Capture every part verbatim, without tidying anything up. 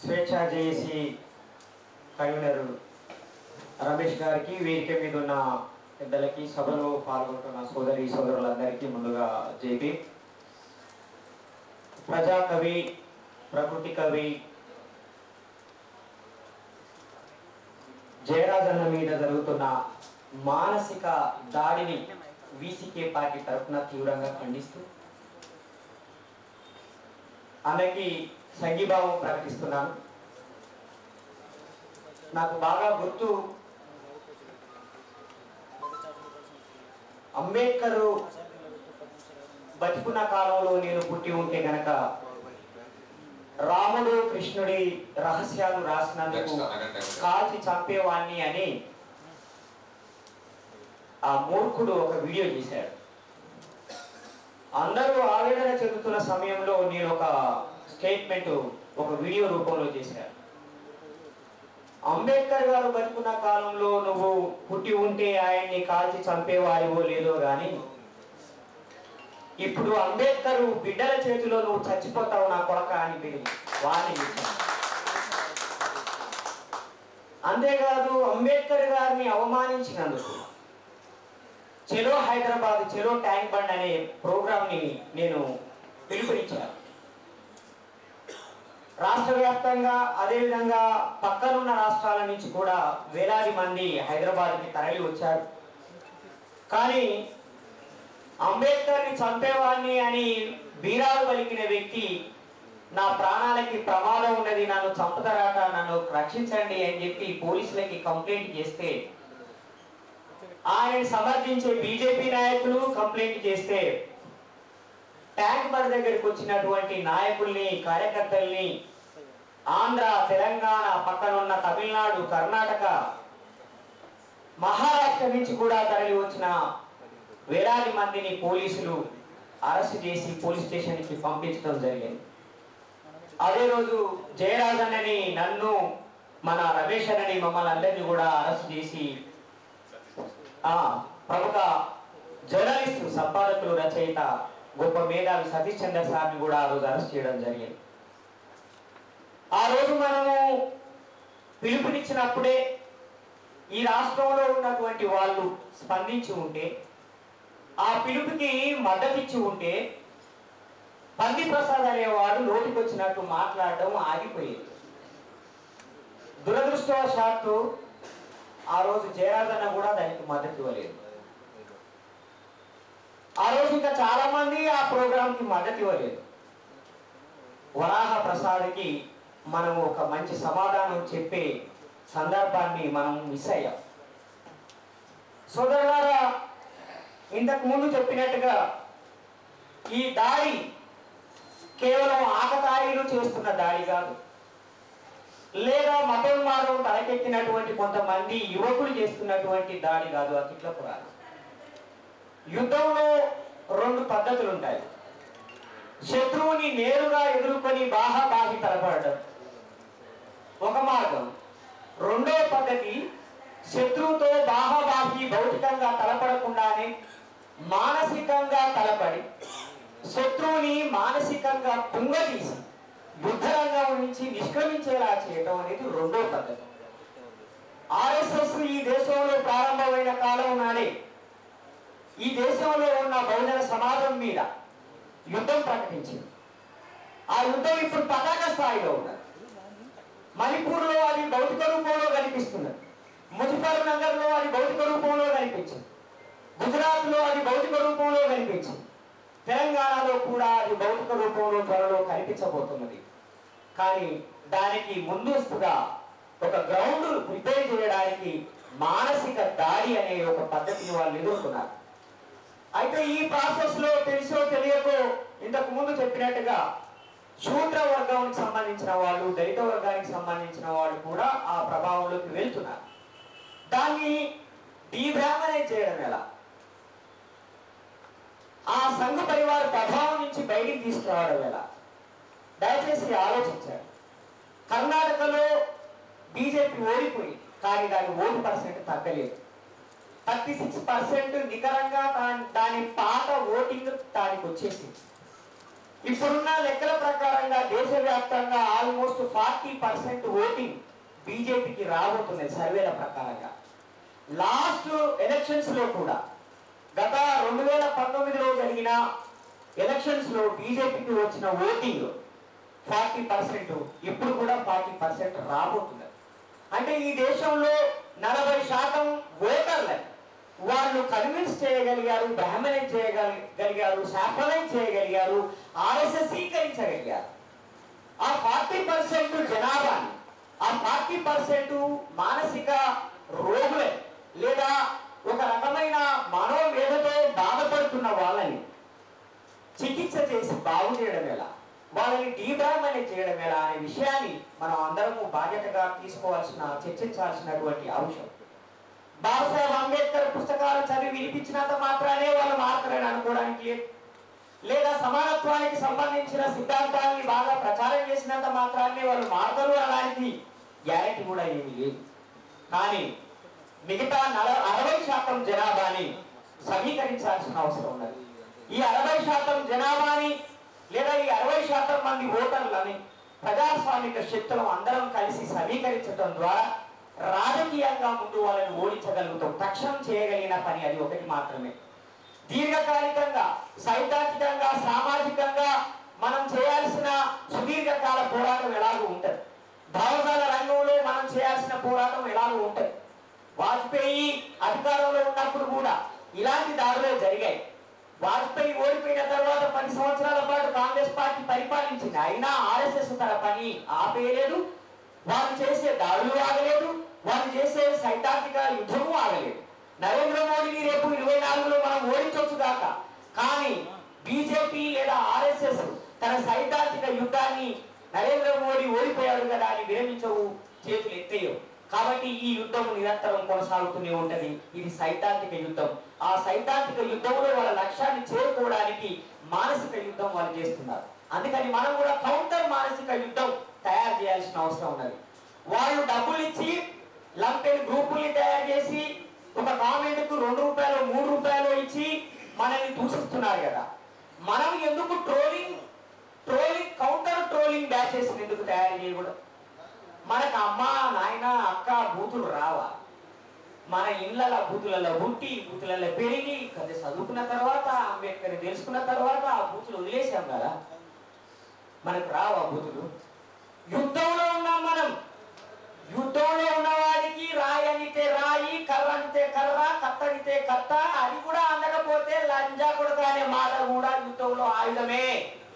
స్వేచ్ఛా JAC convener Ramesh గారికి, వేదిక మీద ఉన్న పెద్దలకి, సభలో పాల్గొంటున్న సోదరి సోదరులందరికీ ముందుగా జేపీ. ప్రజాకవి, ప్రకృతి కవి జయరాజన్న మీద జరుగుతున్న మానసిక దాడిని వీసీకే పార్టీ తరఫున తీవ్రంగా ఖండిస్తూ అందరికీ సంఘీభావం ప్రకటిస్తున్నాను. నాకు బాగా గుర్తు, అంబేద్కర్ బతికున్న కాలంలో నేను పుట్టి ఉంటే గనక రాముడు కృష్ణుడి రహస్యాలు రాసినందుకు కాల్చి చంపేవాణ్ణి అని ఆ మూర్ఖుడు ఒక వీడియో చేశాడు. అందరూ ఆవేదన చెందుతున్న సమయంలో నేను ఒక స్టేట్మెంట్ ఒక వీడియో రూపంలో చేశాను. అంబేద్కర్ గారు బతుకున్న కాలంలో నువ్వు పుట్టి ఉంటే ఆయన్ని కాల్చి చంపేవాడివో లేదో గాని, ఇప్పుడు అంబేద్కర్ బిడ్డల చేతిలో నువ్వు చచ్చిపోతావు నా కొడక అని పిలిచి వాణ్ణి. అంతేకాదు, అంబేద్కర్ గారిని అవమానించినందుకు చెలో హైదరాబాద్, చెలో ట్యాంక్ బండ్ అనే ప్రోగ్రాంని నేను పిలుపునిచ్చాను. రాష్ట్ర వ్యాప్తంగా, అదేవిధంగా పక్కనున్న రాష్ట్రాల నుంచి కూడా వేలాది మంది హైదరాబాద్కి తరలి వచ్చారు. కానీ అంబేద్కర్ని చంపేవాడిని అని బీరాలు పలికిన వ్యక్తి నా ప్రాణాలకి ప్రమాదం ఉన్నది, నన్ను చంపుతారట, నన్ను రక్షించండి అని చెప్పి పోలీసులకి కంప్లైంట్ చేస్తే, ఆయనని సమర్థించే బీజేపీ నాయకులు కంప్లైంట్ చేస్తే, ట్యాంక్ బండ్ దగ్గరికి వచ్చినటువంటి నాయకుల్ని, కార్యకర్తల్ని ఆంధ్ర, తెలంగాణ, పక్కనున్న తమిళనాడు, కర్ణాటక, మహారాష్ట్ర నుంచి కూడా తరలి వచ్చిన వేలాది మందిని పోలీసులు అరెస్ట్ చేసి పోలీస్ స్టేషన్కి పంపించడం జరిగింది. అదే రోజు జయరాజన్నని, నన్ను, మన రమేష్ అన్నని, మమ్మల్ని అందరినీ కూడా అరెస్ట్ చేసి ప్రముఖ జర్నలిస్టు, సంపాదకులు, రచయిత, గొప్ప మేధావి సతీష్ చంద్ర సార్ని కూడా ఆ రోజు అరెస్ట్ చేయడం జరిగింది. ఆ రోజు మనము పిలుపునిచ్చినప్పుడే ఈ రాష్ట్రంలో ఉన్నటువంటి వాళ్ళు స్పందించి ఉంటే, ఆ పిలుపుకి మద్దతు ఇచ్చి ఉంటే, పంది ప్రసాద్ అనేవాడు నోటికొచ్చినట్టు మాట్లాడడం ఆగిపోయేది. దురదృష్టవశాత్తు ఆ రోజు జయరాజన్న కూడా దానికి మద్దతు ఇవ్వలేదు. ఆ రోజు ఇంకా చాలా మంది ఆ ప్రోగ్రాంకి మద్దతు ఇవ్వలేదు. వరాహ ప్రసాద్కి మనం ఒక మంచి సమాధానం చెప్పే సందర్భాన్ని మనం మిస్ అయ్యాం. సోదరులారా, ఇంతకు ముందు చెప్పినట్టుగా ఈ దాడి కేవలం ఆకతాయిలు చేస్తున్న దాడి కాదు, లేదా మతోన్మాదం తలకెక్కినటువంటి కొంతమంది యువకులు చేస్తున్నటువంటి దాడి కాదు. అతిట్లకు రాదు. యుద్ధంలో రెండు పద్ధతులు ఉంటాయి. శత్రువుని నేరుగా ఎదుర్కొని బాహాబాహి తలపడడం ఒక మార్గం. రెండవ పద్ధతి, శత్రువుతో బాహాబాహి భౌతికంగా తలపడకుండానే మానసికంగా తలపడి శత్రువుని మానసికంగా కుంగదీసి యుద్ధరంగం నుంచి నిష్క్రమించేలా చేయడం అనేది రెండో పద్ధతి. ఆర్ఎస్ఎస్ ఈ దేశంలో ప్రారంభమైన కాలం నాడే ఈ దేశంలో ఉన్న బహుజన సమాజం మీద యుద్ధం ప్రకటించింది. ఆ యుద్ధం ఇప్పుడు పతాక స్థాయిలో ఉన్నది. మణిపూర్లో అది భౌతిక రూపంలో కనిపిస్తున్నది. ముజఫర్ నగర్లో అది భౌతిక రూపంలో కనిపించింది. గుజరాత్లో అది భౌతిక రూపంలో కనిపించింది. తెలంగాణలో కూడా అది భౌతిక రూపంలో త్వరలో కనిపించబోతున్నది. కానీ దానికి ముందస్తుగా ఒక గ్రౌండ్ ప్రిపేర్ చేయడానికి మానసిక దాడి అనే ఒక పద్ధతిని వాళ్ళు ఎదుర్కొన్నారు. అయితే ఈ ప్రాసెస్ లో తెలుసో తెలియకో ఇంతకు ముందు చెప్పినట్టుగా శూద్ర వర్గానికి సంబంధించిన వాళ్ళు, దళిత వర్గానికి సంబంధించిన వాళ్ళు కూడా ఆ ప్రభావంలోకి వెళ్తున్నారు. దాన్ని డీబ్రామనైజ్ చేయడం ఎలా, ఆ సంఘ పరివార ప్రభావం నుంచి బయటికి తీసుకురావడం ఎలా, దయచేసి ఆలోచించారు. కర్ణాటకలో బీజేపీ ఓడిపోయింది, కానీ దాని ఓటు పర్సెంట్ తగ్గలేదు. థర్టీ సిక్స్ పర్సెంట్ నికరంగా దాని పాత ఓటింగ్ దానికి వచ్చేసింది. ఇప్పుడున్న లెక్కల ప్రకారంగా దేశవ్యాప్తంగా ఆల్మోస్ట్ ఫార్టీ పర్సెంట్ ఓటింగ్ బీజేపీకి రాబోతుంది సర్వేల ప్రకారంగా. లాస్ట్ ఎలక్షన్స్ లో కూడా గత రెండు వేల పంతొమ్మిదిలో జరిగిన ఎలక్షన్స్ లో బీజేపీకి వచ్చిన ఓటింగ్ ఫార్టీ పర్సెంట్ ఇప్పుడు కూడా ఫార్టీ పర్సెంట్ రాబోతుంది. అంటే ఈ దేశంలో నలభై శాతం ఓటర్లని వాళ్ళు కన్విన్స్ చేయగలిగారు, బ్రాహ్మణైజ్ చేయగలిగారు, సాఫలైజ్ చేయగలిగారు, ఆర్ఎస్ఎస్ఈకరించగలిగారు. ఆ ఫార్టీ పర్సెంట్ జనాభాని, ఆ ఫార్టీ పర్సెంట్ మానసిక రోగులని లేదా ఒక రకమైన మనోవేదతో బాధపడుతున్న వాళ్ళని చికిత్స చేసి బాగు చేయడం ఎలా, వాళ్ళని డీబ్రాహ్మణైజ్ చేయడం ఎలా అనే విషయాన్ని మనం అందరము బాధ్యతగా తీసుకోవాల్సిన, చర్చించాల్సినటువంటి అంశం. బాబాసాహెబ్ అంబేద్కర్ పుస్తకాలు చదివి వినిపించినంత మాత్రానే వాళ్ళు మారుతారని అనుకోవడానికి లేదు. లేదా సమానత్వానికి సంబంధించిన సిద్ధాంతాన్ని బాగా ప్రచారం చేసినంత మాత్రాన్ని వాళ్ళు మారుతారు అనడానికి గ్యారెంటీ కూడా ఏమీ లేదు. కానీ మిగతా నల అరవై శాతం జనాభాని సమీకరించాల్సిన అవసరం ఉన్నది. ఈ అరవై శాతం జనాభాని లేదా ఈ అరవై శాతం మంది ఓటర్లని ప్రజాస్వామిక శక్తులను అందరం కలిసి సమీకరించడం ద్వారా రాజకీయంగా ముందు వాళ్ళని ఓడించగలుగుతాం. తక్షణం చేయగలిగిన పని అది ఒకటి మాత్రమే. దీర్ఘకాలికంగా, సైద్ధాంతికంగా, సామాజికంగా మనం చేయాల్సిన సుదీర్ఘకాల పోరాటం ఎలాగో ఉంటుంది. భావజాల రంగంలో మనం చేయాల్సిన పోరాటం ఎలాగో ఉంటుంది. వాజ్పేయి అధికారంలో ఉన్నప్పుడు కూడా ఇలాంటి దాడులే జరిగాయి. వాజ్పేయి ఓడిపోయిన తర్వాత పది సంవత్సరాల పాటు కాంగ్రెస్ పార్టీ పరిపాలించింది. అయినా ఆర్ఎస్ఎస్ తన పని ఆపేయలేదు. వాళ్ళు చేసే దాడులు ఆగలేదు, వాళ్ళు చేసే సైద్ధాంతిక యుద్ధము ఆగలేదు. నరేంద్ర మోడీని రేపు ఇరవై నాలుగులో మనం ఓడించవచ్చు దాక, కానీ బీజేపీ లేదా ఆర్ఎస్ఎస్ తన సైద్ధాంతిక యుద్ధాన్ని నరేంద్ర మోడీ ఓడిపోయాడు కదా అని విరమించవు, చేతులు ఎత్తేయవు. కాబట్టి ఈ యుద్ధం నిరంతరం కొనసాగుతూనే ఉంటది. ఇది సైద్ధాంతిక యుద్ధం. ఆ సైద్ధాంతిక యుద్ధంలో వాళ్ళ లక్ష్యాన్ని చేరుకోవడానికి మానసిక యుద్ధం వాళ్ళు చేస్తున్నారు. అందుకని మనం కూడా కౌంటర్ మానసిక యుద్ధం తయారు చేయాల్సిన అవసరం ఉన్నది. వాళ్ళు డబ్బులు ఇచ్చి లంపెన్ గ్రూపుల్ని తయారు చేసి ఒక కామెంట్ కు రెండు రూపాయలు మూడు రూపాయలు ఇచ్చి మనల్ని దూషిస్తున్నారు కదా. మనం ఎందుకు trolling trolling counter trolling batches ఎందుకు తయారు చేయకూడదు? మనకు అమ్మ నాయన అక్క బూతులు రావా? మన ఇళ్ళ బూతులలో పుట్టి బూతులలో పెరిగి కొంత చదువుకున్న తర్వాత అంబేద్కర్ తెలుసుకున్న తర్వాత ఆ బూతులు వదిలేసాం కదా, మనకు రావా బూతులు? యుద్ధంలో ఉన్నాం మనం. యుద్ధంలో ఉన్న వాడికి రాయి అనితే రాయి, కర్ర అనితే కర్ర, కత్త అనితే కత్త, అది కూడా అందకపోతే లంజా కొడుక అనే మాట కూడా యుద్ధంలో ఆయుధమే.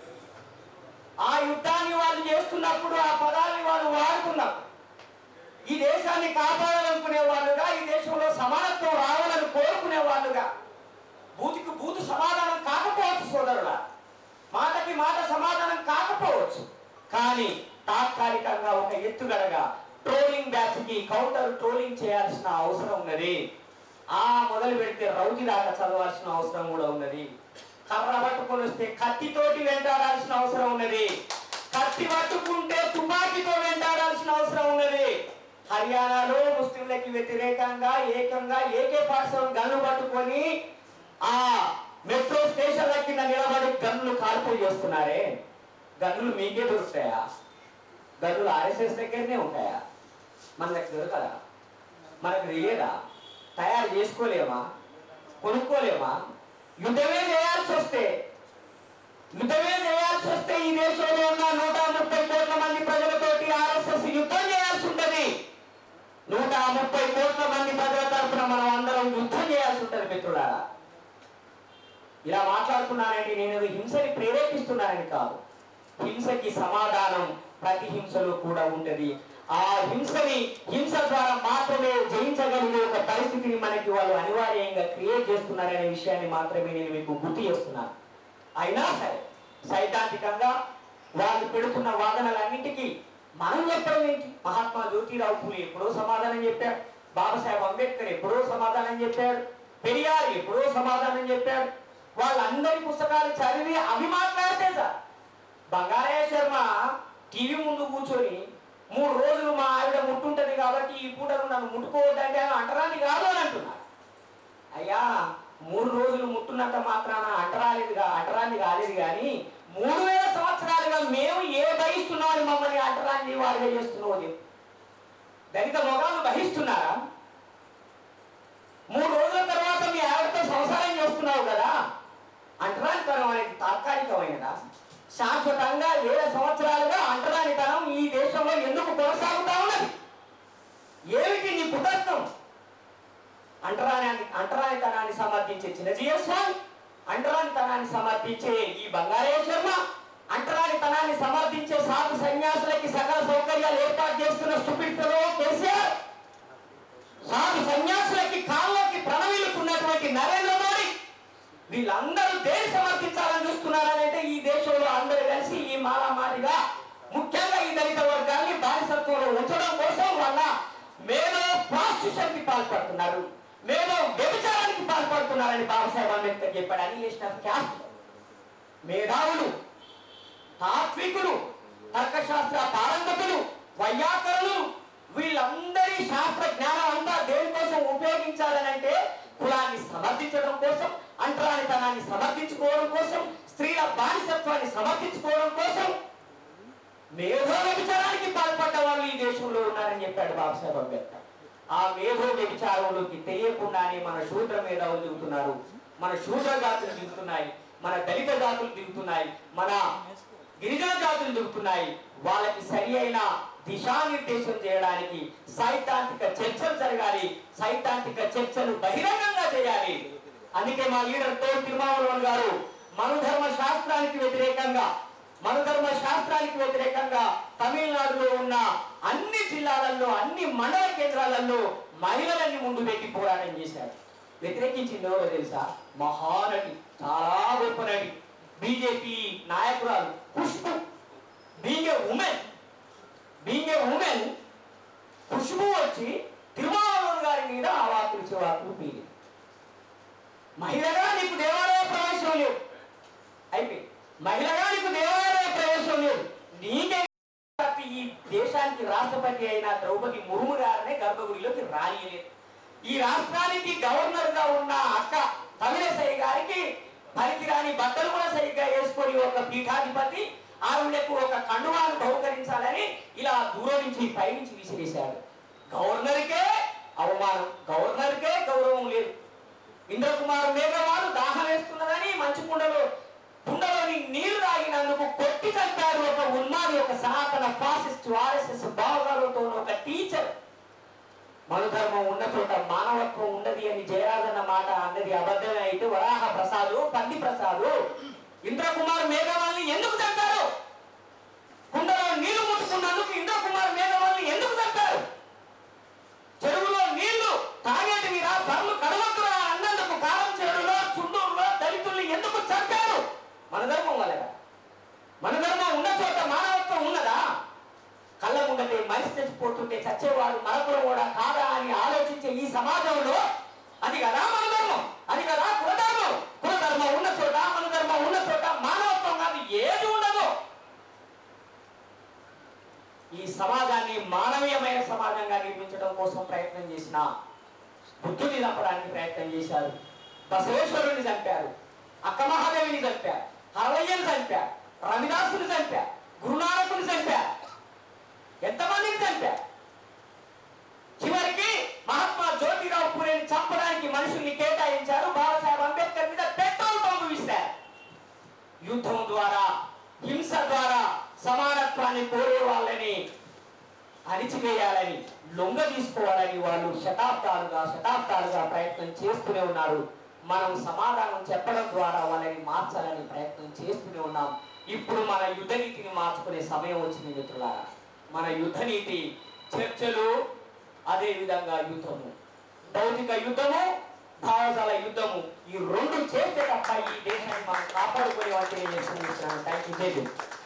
ఆ యుద్ధాన్ని వాళ్ళు చేస్తున్నప్పుడు ఆ పదాన్ని వాళ్ళు వాడుతున్నప్పుడు ఈ దేశాన్ని కాపాడాలనుకునే వాళ్ళుగా, ఈ దేశంలో సమానత్వం రావాలని కోరుకునే వాళ్ళుగా, బూతికి బూతు సమాధానం కాకపోవచ్చు సోదరుల, మాటకి మాట సమాధానం కాకపోవచ్చు, కానీ తాత్కాలికంగా ఒక ఎత్తుగడగా ట్రోలింగ్ బ్యాచ్ కి కౌంటర్ ట్రోలింగ్ చేయాల్సిన అవసరం ఉన్నది. ఆ మొదలు పెడితే రౌతి దాకా చదవాల్సిన అవసరం కూడా ఉన్నది. కర్ర పట్టుకొని వస్తే కత్తితోటి వెంటాడాల్సిన అవసరం ఉన్నది. కత్తి పట్టుకుంటే తుపాకీతో వెంటాడాల్సిన అవసరం ఉన్నది. హర్యానాలో ముస్లింలకి వ్యతిరేకంగా ఏకంగా ఏకే ఫార్టీ సెవెన్ గన్ను పట్టుకొని ఆ మెట్రో స్టేషన్ల కింద నిలబడి గన్నులు కాల్పులు చేస్తున్నారే. గన్నులు మీకే దొరుకుతాయా? గన్నులు ఆర్ఎస్ఎస్ దగ్గరనే ఉంటాయా? మన దగ్గర దొరకదా? మనకు తెలియదా? తయారు చేసుకోలేమా? కొనుక్కోలేమా? యుద్ధమే చేయాల్సి వస్తే యుద్ధమే చేయాల్సి వస్తే ఈ దేశంలో ఉన్న నూట ముప్పై కోట్ల మంది ప్రజలతోటి ఆర్ఎస్ఎస్ యుద్ధం చేయాల్సి ఉంటుంది. నూట ముప్పై కోట్ల మంది ప్రజల తరఫున మనం అందరం యుద్ధం చేయాల్సి ఉంటుంది. మిత్రులారా, ఇలా మాట్లాడుతున్నానంటే నేను హింసని ప్రేరేపిస్తున్నానని కాదు. హింసకి సమాధానం ప్రతి హింసలో కూడా ఉంటది. ఆ హింసని హింస ద్వారా మాత్రమే జయించగలిగే ఒక పరిస్థితిని మనకి వాళ్ళు అనివార్యంగా క్రియేట్ చేస్తున్నారనే విషయాన్ని మాత్రమే నేను మీకు గుర్తు చేస్తున్నాను. అయినా సరే సైద్ధాంతికంగా వాళ్ళు పెడుతున్న వాదనలన్నింటికీ మనం చెప్పడం ఏంటి? మహాత్మా జ్యోతిరావు పూలే ఎప్పుడో సమాధానం చెప్పాడు, బాబాసాహెబ్ అంబేద్కర్ ఎప్పుడో సమాధానం చెప్పాడు, పెరియార్ ఎప్పుడో సమాధానం చెప్పాడు. వాళ్ళందరి పుస్తకాలు చదివి అవి మాట్లాడితే సార్ బంగారయ్య శర్మ టీవీ ముందు కూర్చొని మూడు రోజులు మా ఆవిడ ముట్టుంటది కాబట్టి ఈ పూటను నన్ను ముట్టుకోవద్దంటే ఆమె అంటరాని కాదు అని అంటున్నారు. అయ్యా, మూడు రోజులు ముట్టున్నంత మాత్రాన అంటరాలేదు అంటరాన్ని కాలేదు, కానీ మూడు వేల సంవత్సరాలుగా మేము ఏ బహిస్తున్నామని మమ్మల్ని అంటరాన్ని వారుగా చేస్తున్నావు. దళిత మొగాలు బహిస్తున్నారా? మూడు రోజుల తర్వాత మీ ఆవిడతో సంసారం చేస్తున్నావు కదా, అంటరానితనం అనేది తాత్కాలికమైనదా? శాశ్వతంగా వేల సంవత్సరాలుగా అంటరానితనం ఈ దేశంలో ఎందుకు కొనసాగుతా ఉన్నది? ఏమిటి నీ పుటస్థం? అంటరాని అంటరానితనాన్ని సమర్థించే చిన్నజీవ స్వామి, అంటరానితనాన్ని సమర్థించే ఈ బంగారయ్య శర్మ, అంటరానితనాన్ని సమర్థించే సాధు సన్యాసులకి సకల సౌకర్యాలు ఏర్పాటు చేస్తున్న స్టూపిడ్ ఫెలో కేసీఆర్, సాధు సన్యాసులకి కాళ్ళకి ప్రణవీలుకున్నటువంటి నరేంద్ర మోడీ, వీళ్ళందరూ దేని సమర్థించాలని చూస్తున్నారంటే ఈ దేశంలో అందరూ కలిసి ఈ మాలామారిగా ముఖ్యంగా ఈ దళిత వర్గాన్ని బానిసత్వంలో ఉంచడం కోసం వాళ్ళ మేధో ప్రాస్టిట్యూషన్ కి పాల్పడుతున్నారు, మేధో వ్యభిచారానికి పాల్పడుతున్నారని బాబాసాహెబ్ అంబేద్కర్ చెప్పాడు. Annihilation of caste. మేధావులు, తాత్వికులు, తర్కశాస్త్ర పారంగతులు, వైయాకరులు, వీళ్ళందరి శాస్త్ర జ్ఞానం అంతా దేనికోసం ఉపయోగించాలనంటే కులాన్ని సమర్థించడం కోసం, అంటరానితనాన్ని సమర్థించుకోవడం కోసం, స్త్రీల బానిసత్వాన్ని సమర్థించుకోవడం కోసం మేధో వ్యభిచారానికి పాల్పడ్డ వాళ్ళు ఈ దేశంలో ఉన్నారని చెప్పాడు బాబాసాహెబ్ అంబేద్కర్. ఆ మేధో వ్యభిచారంలోకి తెలియకుండానే మన శూద్ర మేధావులు దిగుతున్నారు, మన శూద్ర జాతులు దిగుతున్నాయి, మన దళిత జాతులు దిగుతున్నాయి, మన గిరిజన జాతులు దిగుతున్నాయి. వాళ్ళకి సరి అయిన దిశానిర్దేశం చేయడానికి సైద్ధాంతిక చర్చలు జరగాలి, సైద్ధాంతిక చర్చలు బహిరంగంగా చేయాలి. అందుకే మా లీడర్ తోడు తిరుమావళవన్ గారు మనుధర్మ శాస్త్రానికి వ్యతిరేకంగా మనుధర్మ శాస్త్రానికి వ్యతిరేకంగా తమిళనాడులో ఉన్న అన్ని జిల్లాలలో, అన్ని మండల కేంద్రాలలో మహిళలన్నీ ముందు పెట్టి పోరాటం చేశారు. వ్యతిరేకించింది ఎవరో తెలుసా? మహానటి, చాలా గొప్ప నటి, బీజేపీ నాయకురాలు Khushbu. Being a woman being a woman Khushbu వచ్చి తిరుమావళవన్ గారి మీద ఆవాకులు చివాకులు పీలి, మహిళగా నీకు దేవాలయ ప్రవేశం లేదు అయిపోయి, మహిళగా నీకు దేవాలయ ప్రవేశం లేదు, నీకే ఈ దేశానికి రాష్ట్రపతి అయిన ద్రౌపది ముర్ము గారినే గర్భగుడిలోకి రానియలేదు. ఈ రాష్ట్రానికి గవర్నర్ గా ఉన్న అక్క తమిళసై గారికి పనికిరాని బట్టలు కూడా సరిగ్గా వేసుకొని ఒక పీఠాధిపతి ఆవిడకు ఒక కండువాను బహుకరించాలని ఇలా దూరం నుంచి పైనుంచి విసిరేశాడు. గవర్నర్కే అవమానం, గవర్నర్కే గౌరవం లేదు. ఇంద్రకుమార్ మేఘవాడు దాహం వేస్తున్నదని మంచి కుండలో కుండలోని నీళ్లు తాగినందుకు కొట్టి చంపాడు ఒక ఉన్మాది, ఒక సనాతన ఫాసిస్ట్ ఆర్ఎస్ఎస్ భావగాలతో ఒక టీచర్. మనుధర్మం ఉన్న చోట మానవత్వం ఉన్నది అని జయరాజన్న మాట అన్నది అబద్ధమే అయితే వరాహ ప్రసాదు, పంది ప్రసాదు ఇంద్రకుమార్ మేఘవాల్ని ఎందుకు చంపారు? కుండలో నీళ్లు ముట్టుకున్నందుకు ఇంద్రకుమార్ మేఘవాల్ని ఎందుకు చంపారు? చెరువులో నీళ్లు తాగేటి మీద బర్లు కడవద్దురా అన్నందుకు కారం చెరువులో చుండూరులో దళితుల్ని ఎందుకు చంపారు? మన ధర్మం వల్లగా. మన ధర్మం ఉన్న చోట మానవత్వం ఉన్నదా? కళ్ళ ముందటే మనిషి చచ్చిపోతుంటే చచ్చేవాడు మరొకరు కూడా కాదా అని ఆలోచించే ఈ సమాజంలో అది కదా మన ధర్మం, అది కదా కులధర్మం. కులధర్మం ఉన్న చోట, మన ధర్మం ఉన్న చోట మానవత్వం కాదు ఏది ఉండదు. ఈ సమాజాన్ని మానవీయమైన సమాజంగా నిర్మించడం కోసం ప్రయత్నం చేసిన బుద్ధుని చంపడానికి ప్రయత్నం చేశారు, బసవేశ్వరుని చంపారు, అక్క మహాదేవిని చంపారు, హరవయ్యని చంపారు, రవిదాసుని చంపారు, గురునానకుని చంపారు, ఎంతమందిని చంపారు. చివరికి మహాత్మా జ్యోతిరావు పూలేని చంపడానికి మనుషుల్ని కేటాయించారు. బాబాసాహెబ్ అంబేద్కర్ మీద పెట్రోల్ బాంబు విసిరారు. యుద్ధం ద్వారా, హింస ద్వారా సమానత్వాన్ని కోరే వాళ్ళని అణిచివేయాలని, లొంగ తీసుకోవాలని వాళ్ళు శతాబ్దాలుగా శతాబ్దాలుగా ప్రయత్నం చేస్తూనే ఉన్నారు. మనం సమాధానం చెప్పడం ద్వారా వాళ్ళని మార్చాలని ప్రయత్నం చేస్తూనే ఉన్నాం. ఇప్పుడు మన యుద్ధ నీతిని మార్చుకునే సమయం వచ్చింది మిత్రులారా. మన యుద్ధ నీతి చర్చలు, అదే విధంగా యుద్ధము, భౌతిక యుద్ధము, భావజాల యుద్ధము, ఈ రెండు చేస్తే తప్ప ఈ దేశాన్ని మనం కాపాడుకునే వాటిని నేను థ్యాంక్ యూ.